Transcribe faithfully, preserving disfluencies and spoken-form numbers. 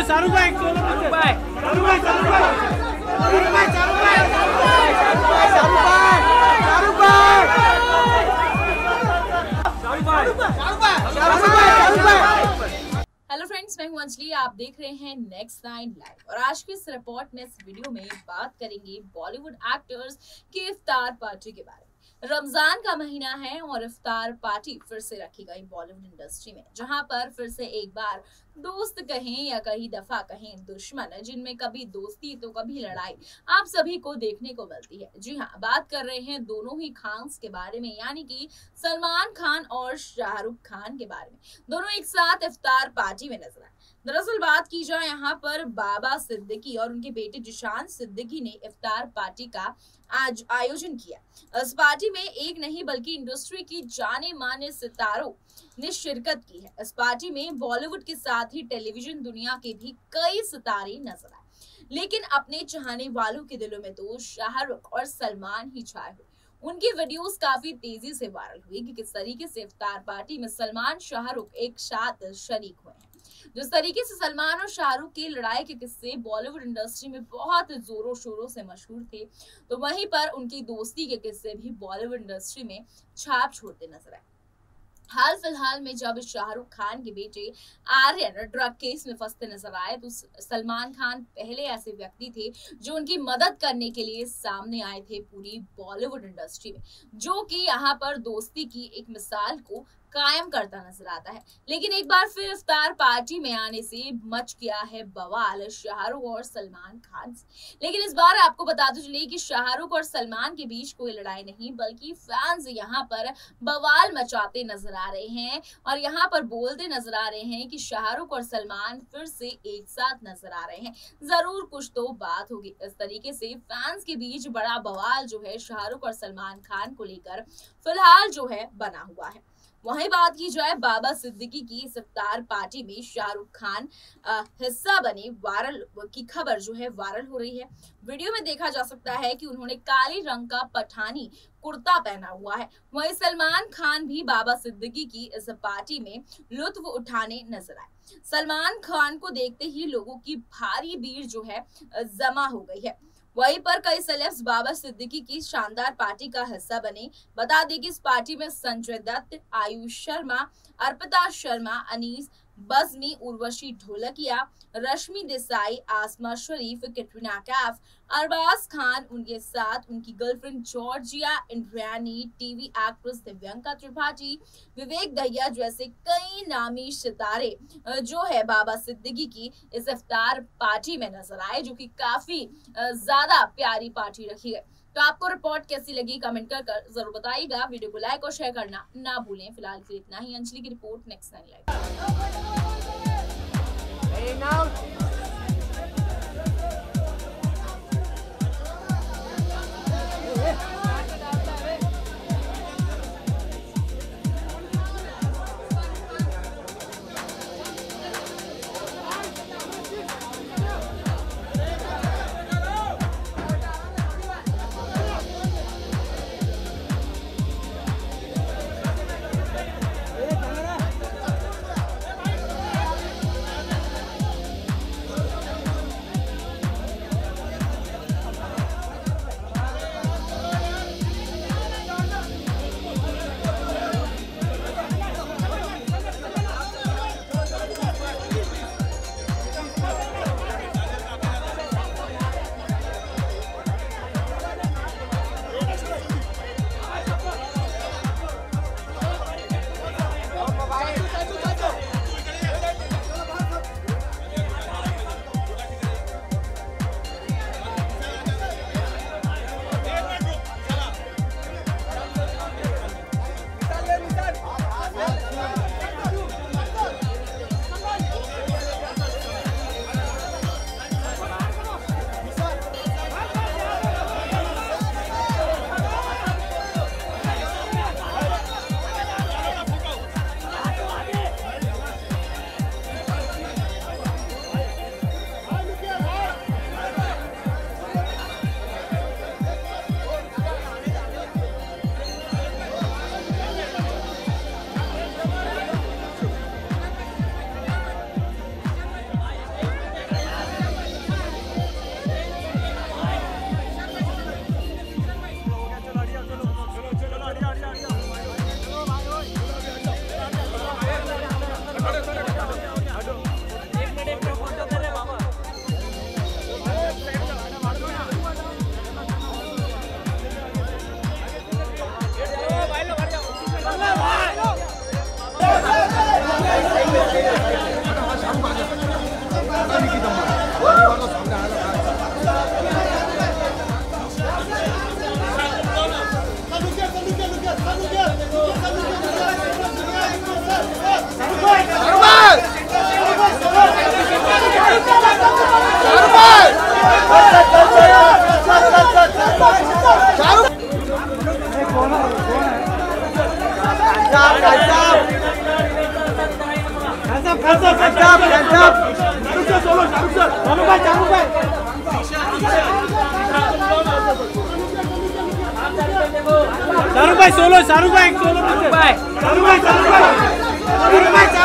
शाहरुख भाई शाहरुख भाई शाहरुख भाई शाहरुख भाई शाहरुख भाई शाहरुख भाई शाहरुख भाई। हेलो फ्रेंड्स, मैं हूं अंजलि। आप देख रहे हैं नेक्स्ट नाइन लाइव और आज की इस रिपोर्ट में इस वीडियो में बात करेंगे बॉलीवुड एक्टर्स की इफ्तार पार्टी के बारे में। रमजान का महीना है और इफ्तार पार्टी फिर से रखी गई बॉलीवुड इंडस्ट्री में, जहां पर फिर से एक बार दोस्त कहें या कई दफा कहें दुश्मन, जिनमें कभी दोस्ती तो कभी लड़ाई आप सभी को देखने को मिलती है। जी हाँ, बात कर रहे हैं दोनों ही खान्स के बारे में, यानी कि सलमान खान और शाहरुख खान के बारे में। दोनों एक साथ इफ्तार पार्टी में नजर आए। दरअसल बात की जाए यहाँ पर बाबा सिद्दीकी और उनके बेटे जिशान सिद्दीकी ने इफ्तार पार्टी का आज आयोजन किया। इस पार्टी में एक नहीं बल्कि इंडस्ट्री की जाने माने सितारों ने शिरकत की है। इस पार्टी में बॉलीवुड के साथ ही टेलीविजन दुनिया के भी कई सितारे नजर आए, लेकिन अपने चाहने वालों के दिलों में तो शाहरुख और सलमान ही छाए हुए। उनकी वीडियोस काफी तेजी से वायरल हुई कि किस तरीके से इफ्तार पार्टी में सलमान शाहरुख एक साथ शरीक हुए हैं। जिस तरीके से सलमान और शाहरुख की लड़ाई के किस्से बॉलीवुड इंडस्ट्री में बहुत जोरों शोरों से मशहूर थे, तो वहीं पर उनकी दोस्ती के किस्से भी बॉलीवुड इंडस्ट्री में छाप छोड़ते नजर आए। हाल फिलहाल में जब शाहरुख खान के बेटे आर्यन ड्रग केस में फंसते नजर आए, तो सलमान खान पहले ऐसे व्यक्ति थे जो उनकी मदद करने के लिए सामने आए थे पूरी बॉलीवुड इंडस्ट्री में, जो कि यहाँ पर दोस्ती की एक मिसाल को कायम करता नजर आता है। लेकिन एक बार फिर इफ्तार पार्टी में आने से मच गया है बवाल शाहरुख और सलमान खान से। लेकिन इस बार आपको बताते चलिए कि शाहरुख और सलमान के बीच कोई लड़ाई नहीं, बल्कि फैंस यहाँ पर बवाल मचाते नजर आ रहे हैं और यहाँ पर बोलते नजर आ रहे हैं कि शाहरुख और सलमान फिर से एक साथ नजर आ रहे हैं, जरूर कुछ तो बात होगी। इस तरीके से फैंस के बीच बड़ा बवाल जो है शाहरुख और सलमान खान को लेकर फिलहाल जो है बना हुआ है। वहीं बात की जाए बाबा सिद्दीकी की इस इफ्तार पार्टी में शाहरुख खान हिस्सा बने वायरल की खबर जो है वायरल हो रही है। वीडियो में देखा जा सकता है कि उन्होंने काले रंग का पठानी कुर्ता पहना हुआ है। वहीं सलमान खान भी बाबा सिद्दीकी की इस पार्टी में लुत्फ उठाने नजर आए। सलमान खान को देखते ही लोगों की भारी भीड़ जो है जमा हो गई है। वहीं पर कई सेलेब्स बाबा सिद्दीकी की शानदार पार्टी का हिस्सा बने। बता दें कि इस पार्टी में संजय दत्त, आयुष शर्मा, अर्पिता शर्मा, अनीस बज़मी, उर्वशी ढोलकिया, रश्मि देसाई, आसमा शरीफ, कैटरीना कैफ, अरबाज खान, उनके साथ उनकी girlfriend Georgia Andriani, TV actress Divyanka Tripathi, Vivek Dahiya जैसे कई नामी सितारे जो है बाबा सिद्दीकी की इस इफ्तार पार्टी में नजर आए, जो कि काफी ज्यादा प्यारी पार्टी रखी गई। तो आपको रिपोर्ट कैसी लगी कमेंट कर, कर जरूर बताइएगा। वीडियो को लाइक और शेयर करना ना भूलें। फिलहाल के लिए इतना ही। अंजलि की report, next nine live. Shahrukh भाई सोलो, शाहरुख भाई सोलो, शाहरुख भाई, शाहरुख भाई, शाहरुख भाई, शाहरुख भाई।